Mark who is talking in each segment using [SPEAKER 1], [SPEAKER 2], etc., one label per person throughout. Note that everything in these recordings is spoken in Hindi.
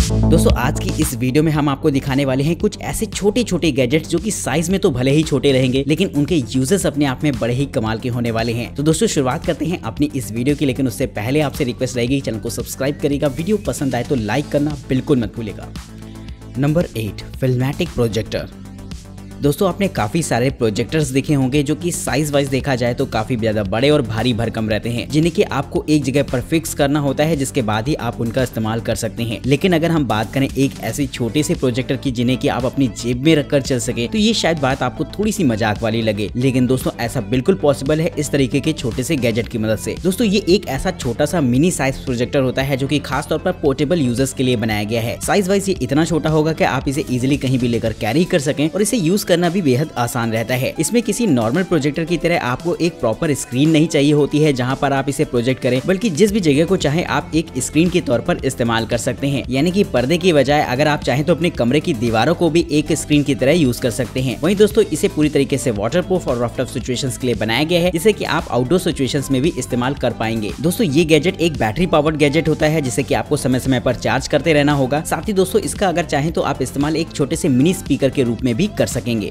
[SPEAKER 1] दोस्तों आज की इस वीडियो में हम आपको दिखाने वाले हैं कुछ ऐसे छोटे छोटे गैजेट्स जो कि साइज में तो भले ही छोटे रहेंगे लेकिन उनके यूजेस अपने आप में बड़े ही कमाल के होने वाले हैं। तो दोस्तों शुरुआत करते हैं अपनी इस वीडियो की, लेकिन उससे पहले आपसे रिक्वेस्ट रहेगी चैनल को सब्सक्राइब करेगा, वीडियो पसंद आए तो लाइक करना बिल्कुल मत भूलिएगा। Number 8 filmatic projector. दोस्तों आपने काफी सारे प्रोजेक्टर्स देखे होंगे जो कि साइज वाइज देखा जाए तो काफी ज्यादा बड़े और भारी भरकम रहते हैं, जिन्हें कि आपको एक जगह पर फिक्स करना होता है जिसके बाद ही आप उनका इस्तेमाल कर सकते हैं। लेकिन अगर हम बात करें एक ऐसे छोटे से प्रोजेक्टर की जिन्हें कि आप अपनी जेब में रखकर चल सके तो ये शायद बात आपको थोड़ी सी मजाक वाली लगे, लेकिन दोस्तों ऐसा बिल्कुल पॉसिबल है इस तरीके के छोटे से गैजेट की मदद से। दोस्तों ये एक ऐसा छोटा सा मिनी साइज प्रोजेक्टर होता है जो कि खास तौर पर पोर्टेबल यूजर्स के लिए बनाया गया है। साइज वाइज ये इतना छोटा होगा कि आप इसे इजिली कहीं भी लेकर कैरी कर सकें और इसे यूज करना भी बेहद आसान रहता है। इसमें किसी नॉर्मल प्रोजेक्टर की तरह आपको एक प्रॉपर स्क्रीन नहीं चाहिए होती है जहां पर आप इसे प्रोजेक्ट करें, बल्कि जिस भी जगह को चाहे आप एक स्क्रीन के तौर पर इस्तेमाल कर सकते हैं। यानी कि पर्दे की बजाय अगर आप चाहें तो अपने कमरे की दीवारों को भी एक स्क्रीन की तरह यूज कर सकते हैं। वहीं दोस्तों इसे पूरी तरीके से वाटरप्रूफ और रफ टफ सिचुएशंस के लिए बनाया गया है, जिसे कि आप आउटडोर सिचुएशंस में भी इस्तेमाल कर पाएंगे। दोस्तों ये गैजेट एक बैटरी पावर्ड गैजेट होता है जिसे कि आपको समय समय पर चार्ज करते रहना होगा। साथ ही दोस्तों इसका अगर चाहें तो आप इस्तेमाल एक छोटे से मिनी स्पीकर के रूप में भी कर सकेंगे।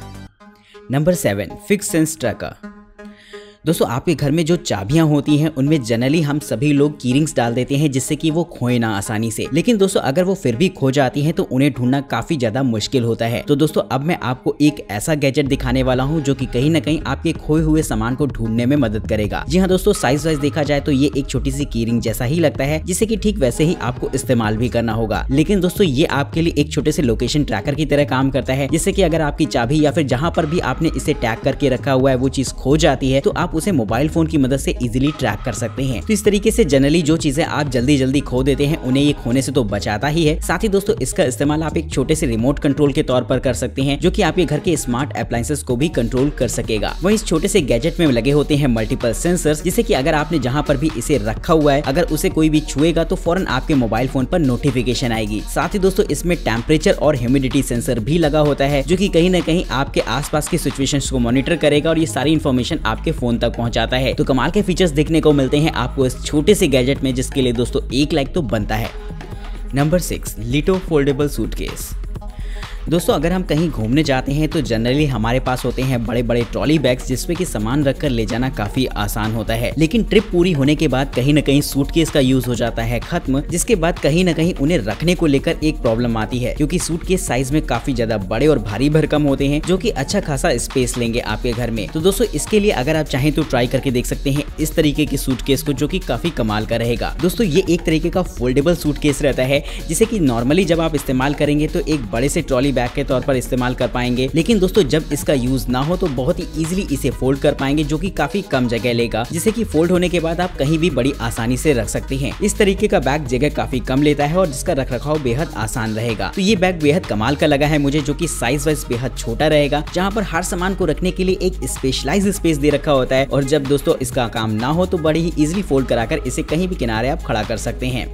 [SPEAKER 1] Number 7 fix sense tracker. दोस्तों आपके घर में जो चाबियां होती हैं उनमें जनरली हम सभी लोग की रिंग्स डाल देते हैं जिससे कि वो खोए ना आसानी से, लेकिन दोस्तों अगर वो फिर भी खो जाती हैं तो उन्हें ढूंढना काफी ज्यादा मुश्किल होता है। तो दोस्तों अब मैं आपको एक ऐसा गैजेट दिखाने वाला हूं जो कि कहीं ना कहीं आपके खोए हुए सामान को ढूंढने में मदद करेगा। जी हाँ दोस्तों, साइज वाइज देखा जाए तो ये एक छोटी सी की रिंग जैसा ही लगता है जिसे कि ठीक वैसे ही आपको इस्तेमाल भी करना होगा। लेकिन दोस्तों ये आपके लिए एक छोटे से लोकेशन ट्रैकर की तरह काम करता है, जिससे कि अगर आपकी चाबी या फिर जहां पर भी आपने इसे टैग करके रखा हुआ है वो चीज खो जाती है तो आप उसे मोबाइल फोन की मदद से इजीली ट्रैक कर सकते हैं। तो इस तरीके से जनरली जो चीजें आप जल्दी जल्दी खो देते हैं उन्हें ये खोने से तो बचाता ही है। साथ ही दोस्तों इसका इस्तेमाल आप एक छोटे से रिमोट कंट्रोल के तौर पर कर सकते हैं जो कि आपके घर के स्मार्ट अप्लायंसेस को भी कंट्रोल कर सकेगा। वहीं इस छोटे से गैजेट में लगे होते हैं मल्टीपल सेंसर्स, जिसे कि अगर आपने जहां पर भी इसे रखा हुआ है अगर उसे कोई भी छुएगा तो फौरन आपके मोबाइल फोन पर नोटिफिकेशन आएगी। साथ ही दोस्तों इसमें टेम्परेचर और ह्यूमिडिटी सेंसर भी लगा होता है जो कि कहीं ना कहीं आपके आसपास की सिचुएशंस को मॉनिटर करेगा और ये सारी इन्फॉर्मेशन आपके फोन तक पहुंचाता है। तो कमाल के फीचर्स देखने को मिलते हैं आपको इस छोटे से गैजेट में, जिसके लिए दोस्तों एक लाइक तो बनता है। Number 6 lito foldable suitcase. दोस्तों अगर हम कहीं घूमने जाते हैं तो जनरली हमारे पास होते हैं बड़े बड़े ट्रॉली बैग्स जिसमें कि सामान रखकर ले जाना काफी आसान होता है, लेकिन ट्रिप पूरी होने के बाद कहीं ना कहीं सूटकेस का यूज हो जाता है खत्म, जिसके बाद कहीं ना कहीं उन्हें रखने को लेकर एक प्रॉब्लम आती है क्योंकि सूटकेस साइज में काफी ज्यादा बड़े और भारी भरकम होते हैं जो कि अच्छा खासा स्पेस लेंगे आपके घर में। तो दोस्तों इसके लिए अगर आप चाहें तो ट्राई करके देख सकते हैं इस तरीके के सूटकेस को जो कि काफी कमाल का रहेगा। दोस्तों ये एक तरीके का फोल्डेबल सूटकेस रहता है जिसे कि नॉर्मली जब आप इस्तेमाल करेंगे तो एक बड़े से ट्रॉली बैग के तौर पर इस्तेमाल कर पाएंगे, लेकिन दोस्तों जब इसका यूज ना हो तो बहुत ही इजीली इसे फोल्ड कर पाएंगे जो कि काफी कम जगह लेगा, जिसे कि फोल्ड होने के बाद आप कहीं भी बड़ी आसानी से रख सकते हैं। इस तरीके का बैग जगह काफी कम लेता है और जिसका रखरखाव बेहद आसान रहेगा। तो ये बैग बेहद कमाल का लगा है मुझे, जो कि साइज वाइज बेहद छोटा रहेगा, जहाँ पर हर सामान को रखने के लिए एक स्पेशलाइज्ड स्पेस दे रखा होता है और जब दोस्तों इसका काम ना हो तो बड़ी ही इजीली फोल्ड कराकर इसे कहीं भी किनारे आप खड़ा कर सकते हैं।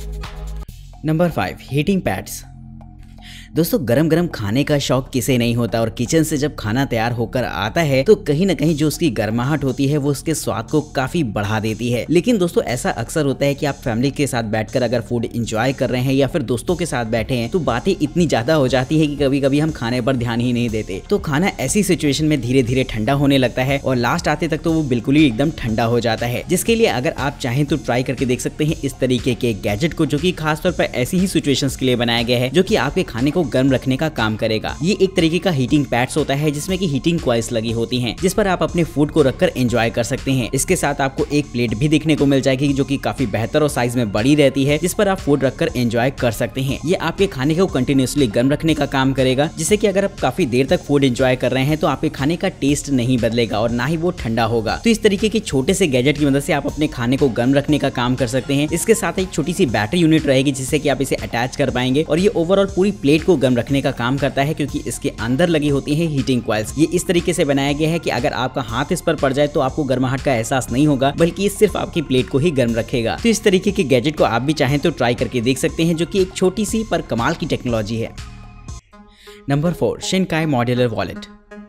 [SPEAKER 1] Number 5 heating pads. दोस्तों गरम गरम खाने का शौक किसे नहीं होता और किचन से जब खाना तैयार होकर आता है तो कहीं ना कहीं जो उसकी गर्माहट होती है वो उसके स्वाद को काफी बढ़ा देती है। लेकिन दोस्तों ऐसा अक्सर होता है कि आप फैमिली के साथ बैठकर अगर फूड एंजॉय कर रहे हैं या फिर दोस्तों के साथ बैठे हैं तो बातें इतनी ज्यादा हो जाती है कि कभी कभी हम खाने पर ध्यान ही नहीं देते। तो खाना ऐसी सिचुएशन में धीरे धीरे ठंडा होने लगता है और लास्ट आते तक तो वो बिल्कुल ही एकदम ठंडा हो जाता है, जिसके लिए अगर आप चाहें तो ट्राई करके देख सकते हैं इस तरीके के गैजेट को जो कि खासतौर पर ऐसी ही सिचुएशंस के लिए बनाया गया है जो कि आपके खाने को गर्म रखने का काम करेगा। ये एक तरीके का हीटिंग पैड्स होता है जिसमें कि हीटिंग कॉइल्स लगी होती हैं जिस पर आप अपने फूड को रखकर एंजॉय कर सकते हैं। इसके साथ आपको एक प्लेट भी देखने को मिल जाएगी जो कि काफी बेहतर और साइज में बड़ी रहती है, जिस पर आप फूड रखकर एंजॉय कर सकते हैं। ये आपके खाने को कंटिन्यूअसली गर्म रखने का काम करेगा, जिससे कि अगर आप काफी देर तक फूड एंजॉय कर रहे हैं तो आपके खाने का टेस्ट नहीं बदलेगा और ना ही वो ठंडा होगा। तो इस तरीके के छोटे से गैजेट की मदद से आप अपने खाने को गर्म रखने का काम कर सकते हैं। इसके साथ एक छोटी सी बैटरी यूनिट रहेगी जिससे कि आप इसे अटैच कर पाएंगे और ये ओवरऑल पूरी प्लेट को गर्म रखने का काम करता है क्योंकि इसके अंदर लगी होती है हीटिंग कॉइल्स। ये इस तरीके से बनाया गया है कि अगर आपका हाथ इस पर पड़ जाए तो आपको गर्माहट का एहसास नहीं होगा, बल्कि ये सिर्फ आपकी प्लेट को ही गर्म रखेगा। तो इस तरीके के गैजेट को आप भी चाहें तो ट्राई करके देख सकते हैं, जो कि एक छोटी सी पर कमाल की टेक्नोलॉजी है। Number 4 shinkai modular wallet.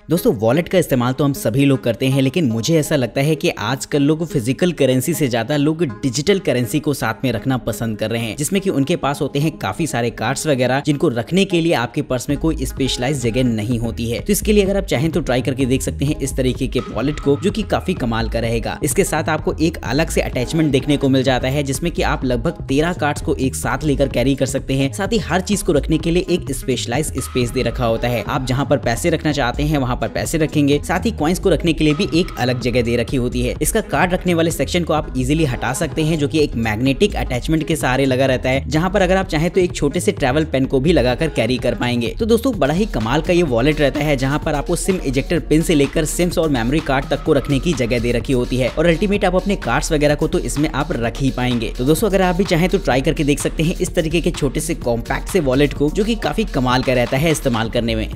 [SPEAKER 1] दोस्तों वॉलेट का इस्तेमाल तो हम सभी लोग करते हैं, लेकिन मुझे ऐसा लगता है कि आजकल लोग फिजिकल करेंसी से ज्यादा लोग डिजिटल करेंसी को साथ में रखना पसंद कर रहे हैं, जिसमें कि उनके पास होते हैं काफी सारे कार्ड्स वगैरह जिनको रखने के लिए आपके पर्स में कोई स्पेशलाइज जगह नहीं होती है। तो इसके लिए अगर आप चाहें तो ट्राई करके देख सकते हैं इस तरीके के वॉलेट को, जो कि काफी कमाल का रहेगा। इसके साथ आपको एक अलग से अटैचमेंट देखने को मिल जाता है, जिसमें कि आप लगभग 13 कार्ड्स को एक साथ लेकर कैरी कर सकते हैं। साथ ही हर चीज को रखने के लिए एक स्पेशलाइज स्पेस दे रखा होता है। आप जहाँ पर पैसे रखना चाहते हैं वहाँ पर पैसे रखेंगे, साथ ही कॉइन्स को रखने के लिए भी एक अलग जगह दे रखी होती है। इसका कार्ड रखने वाले सेक्शन को आप इजीली हटा सकते हैं, जो कि एक मैग्नेटिक अटैचमेंट के सहारे लगा रहता है, जहां पर अगर आप चाहें तो एक छोटे से ट्रैवल पेन को भी लगाकर कैरी कर पाएंगे। तो दोस्तों बड़ा ही कमाल का ये वॉलेट रहता है, जहां पर आपको सिम इजेक्टर पिन से लेकर सिम्स और मेमोरी कार्ड तक को रखने की जगह दे रखी होती है, और अल्टीमेट आप अपने कार्ड्स वगैरह को तो इसमें आप रख ही पाएंगे। तो दोस्तों अगर आप भी चाहें तो ट्राई करके देख सकते हैं इस तरीके के छोटे से कॉम्पैक्ट से वॉलेट को, जो कि काफी कमाल का रहता है इस्तेमाल करने में।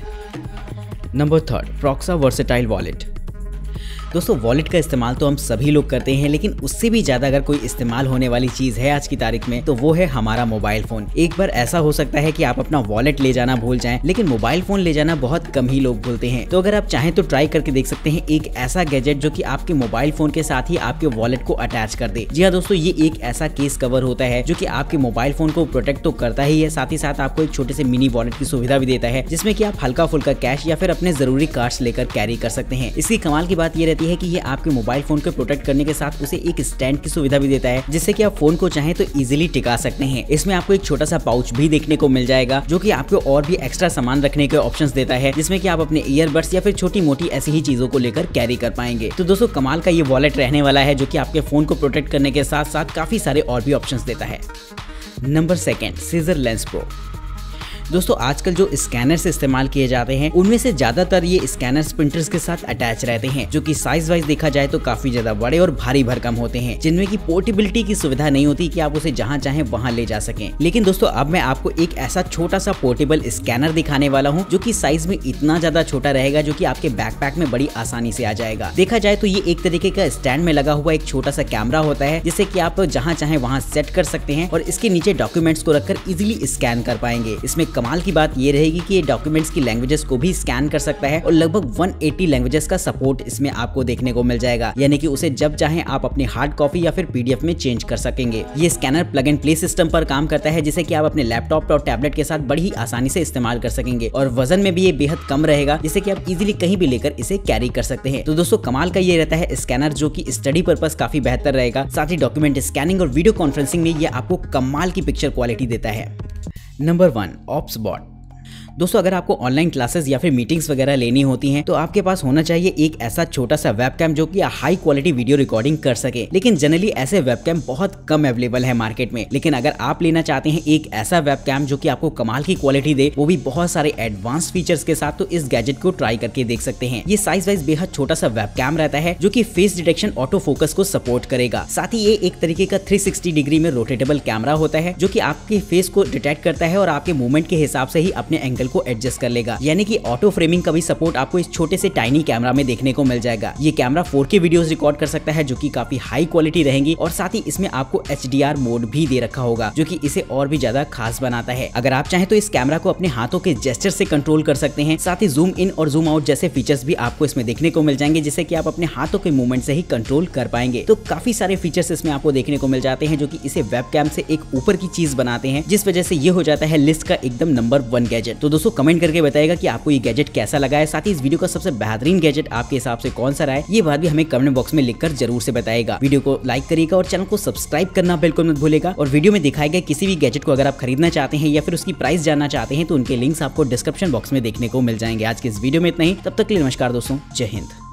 [SPEAKER 1] Number 3, proxa versatile wallet. दोस्तों वॉलेट का इस्तेमाल तो हम सभी लोग करते हैं, लेकिन उससे भी ज्यादा अगर कोई इस्तेमाल होने वाली चीज है आज की तारीख में तो वो है हमारा मोबाइल फोन। एक बार ऐसा हो सकता है कि आप अपना वॉलेट ले जाना भूल जाएं, लेकिन मोबाइल फोन ले जाना बहुत कम ही लोग भूलते हैं। तो अगर आप चाहें तो ट्राई करके देख सकते हैं एक ऐसा गैजेट जो कि आपके मोबाइल फोन के साथ ही आपके वॉलेट को अटैच कर दे। जी हाँ दोस्तों, ये एक ऐसा केस कवर होता है जो कि आपके मोबाइल फोन को प्रोटेक्ट तो करता ही है, साथ ही साथ आपको एक छोटे से मिनी वॉलेट की सुविधा भी देता है, जिसमें कि आप हल्का फुल्का कैश या फिर अपने जरूरी कार्ड्स लेकर कैरी कर सकते हैं। इसकी कमाल की बात ये रहती है कि ये आपके मोबाइल फोन को प्रोटेक्ट करने के साथ उसे एक स्टैंड की सुविधा भी देता है, जिससे कि आप फोन को चाहें तो इजीली टिका सकते हैं। इसमें आपको एक छोटा सा पाउच भी देखने को मिल जाएगा, जो कि आपको और भी एक्स्ट्रा सामान रखने के ऑप्शंस देता है, जिसमें कि आप अपने ईयरबड्स या फिर छोटी मोटी ऐसी ही चीजों को लेकर कैरी कर पाएंगे। तो दोस्तों कमाल का ये वॉलेट रहने वाला है, जो कि आपके फोन को प्रोटेक्ट करने के साथ साथ काफी सारे और भी ऑप्शंस देता है। Number 2, caesar lens pro. दोस्तों आजकल जो स्कैनर्स इस्तेमाल किए जाते हैं उनमें से ज्यादातर ये स्कैनर्स प्रिंटर्स के साथ अटैच रहते हैं, जो कि साइज वाइज देखा जाए तो काफी ज्यादा बड़े और भारी भरकम होते हैं, जिनमें की पोर्टेबिलिटी की सुविधा नहीं होती कि आप उसे जहां चाहें वहां ले जा सकें। लेकिन दोस्तों अब मैं आपको एक ऐसा छोटा सा पोर्टेबल स्कैनर दिखाने वाला हूं, जो कि साइज में इतना ज्यादा छोटा रहेगा, जो कि आपके बैकपैक में बड़ी आसानी से आ जाएगा। देखा जाए तो ये एक तरीके का स्टैंड में लगा हुआ एक छोटा सा कैमरा होता है, जिससे कि आप जहां चाहें वहां सेट कर सकते हैं और इसके नीचे डॉक्यूमेंट्स को रखकर इजिली स्कैन कर पाएंगे। इसमें कमाल की बात ये रहेगी कि ये डॉक्यूमेंट्स की लैंग्वेजेस को भी स्कैन कर सकता है और लगभग 180 लैंग्वेजेस का सपोर्ट इसमें आपको देखने को मिल जाएगा, यानी कि उसे जब चाहें आप अपने हार्ड कॉपी या फिर पीडीएफ में चेंज कर सकेंगे। ये scanner plug and play system पर काम करता है, जिसे कि आप अपने लैपटॉप और टैबलेट के साथ बड़ी ही आसानी से इस्तेमाल कर सकेंगे, और वजन में भी ये बेहद कम रहेगा, जिससे कि आप इजीली कहीं भी लेकर इसे कैरी कर सकते हैं। तो दोस्तों कमाल का ये रहता है स्कैनर, जो कि स्टडी पर्पस काफी बेहतर रहेगा। साथ ही डॉक्यूमेंट स्कैनिंग और वीडियो कॉन्फ्रेंसिंग में ये आपको कमाल की पिक्चर क्वालिटी देता है। Number 1, OBSBOT. दोस्तों अगर आपको ऑनलाइन क्लासेस या फिर मीटिंग्स वगैरह लेनी होती हैं तो आपके पास होना चाहिए एक ऐसा छोटा सा वेबकैम जो कि हाई क्वालिटी वीडियो रिकॉर्डिंग कर सके। लेकिन जनरली ऐसे वेबकैम बहुत कम अवेलेबल है मार्केट में। लेकिन अगर आप लेना चाहते हैं एक ऐसा वेबकैम जो कि आपको कमाल की क्वालिटी दे, वो भी बहुत सारे एडवांस फीचर्स के साथ, तो इस गैजेट को ट्राई करके देख सकते हैं। ये साइज वाइज बेहद छोटा सा वेबकैम रहता है, जो कि फेस डिटेक्शन ऑटो फोकस को सपोर्ट करेगा। साथ ही ये एक तरीके का 360 डिग्री में रोटेटेबल कैमरा होता है, जो कि आपके फेस को डिटेक्ट करता है और आपके मूवमेंट के हिसाब से ही अपने एंगल को एडजस्ट कर लेगा, यानी कि ऑटो फ्रेमिंग का भी सपोर्ट आपको इस छोटे से टाइनी कैमरा में देखने को मिल जाएगा। ये कैमरा 4K वीडियोस रिकॉर्ड कर सकता है, जो कि काफी हाई क्वालिटी रहेंगी, और साथ ही इसमें आपको HDR मोड भी दे रखा होगा, जो कि इसे और भी ज्यादा खास बनाता है। अगर आप चाहें तो इस कैमरा को अपने हाथों के जेस्चर से कंट्रोल कर सकते हैं। साथ ही जूम इन और जूम आउट जैसे फीचर्स भी आपको इसमें देखने को मिल जाएंगे, जिससे कि आप अपने हाथों के मूवमेंट से ही कंट्रोल कर पाएंगे। तो काफी सारे फीचर्स इसमें आपको देखने को मिल जाते हैं, जो कि इसे वेबकैम से एक ऊपर की चीज बनाते हैं, जिस वजह से ये हो जाता है लिस्ट का एकदम नंबर 1 गैजेट। तो दोस्तों कमेंट करके बताइएगा कि आपको ये गैजेट कैसा लगा है। साथ ही इस वीडियो का सबसे बेहतरीन गैजेट आपके हिसाब से कौन सा रहा है, ये बात भी हमें कमेंट बॉक्स में लिखकर जरूर से बताइएगा। वीडियो को लाइक करिएगा और चैनल को सब्सक्राइब करना बिल्कुल मत भूलिएगा। और वीडियो में दिखाए गए किसी भी गैजेट को अगर आप खरीदना चाहते हैं या फिर उसकी प्राइस जानना चाहते हैं तो उनके लिंक्स आपको डिस्क्रिप्शन बॉक्स में देखने को मिल जाएंगे। आज के इस वीडियो में इतना ही, तब तक के लिए नमस्कार दोस्तों, जय हिंद।